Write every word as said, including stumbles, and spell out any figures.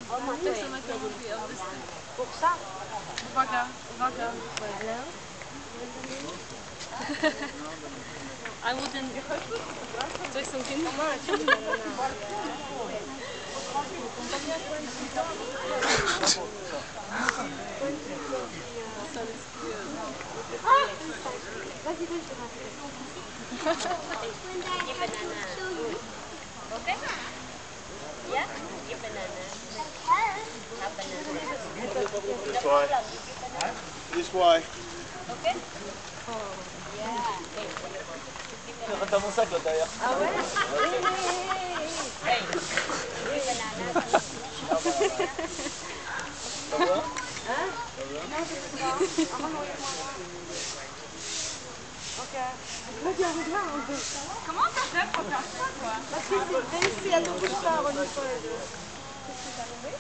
Pour ça? Uwaga, uwaga. Voilà. I wouldn't... Coś są kinne? Vas-y, vas-y, Okay? Yeah? Give banana. Have banana. This way. This way. Okay? Yeah. T'as mon sac là derrière. Ah ouais? Hey. Give banana. Ça va? Hein? Non, je peux pas. Ah non, ok. Regarde, regarde. Comment t'as fait pour faire ça, toi? Parce que c'est ici, à tout ça, on y peut.